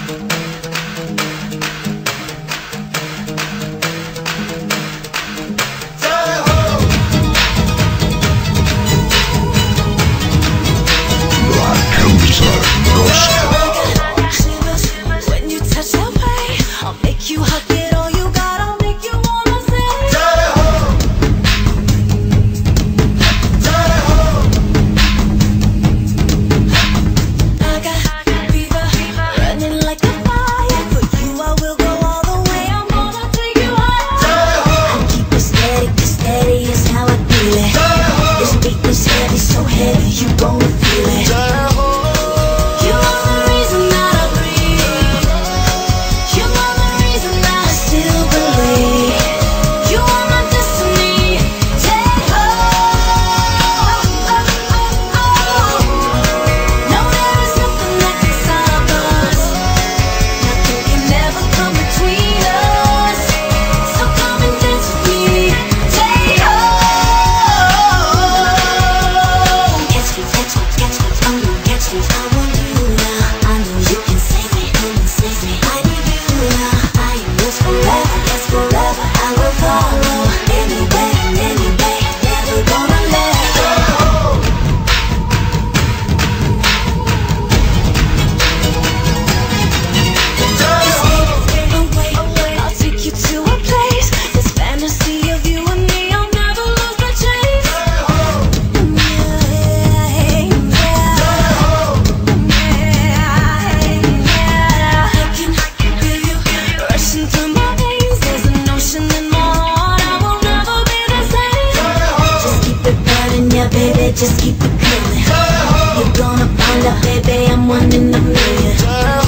Just keep it coming. You're gonna find out, baby, I'm one in a million.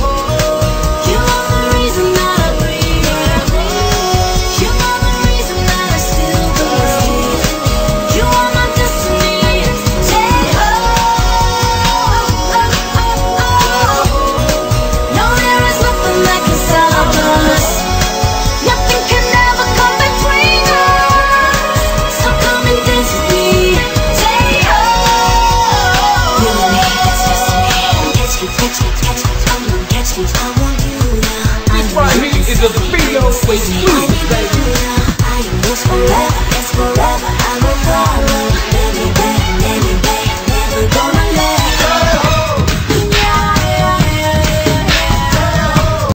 You are the reason that I breathe. You are the reason that I still believe. You are my destiny. No, there is nothing that can stop us. Nothing can ever come between us. So come and dance with me. This right here is a Vino exclusive, baby. I am yours forever.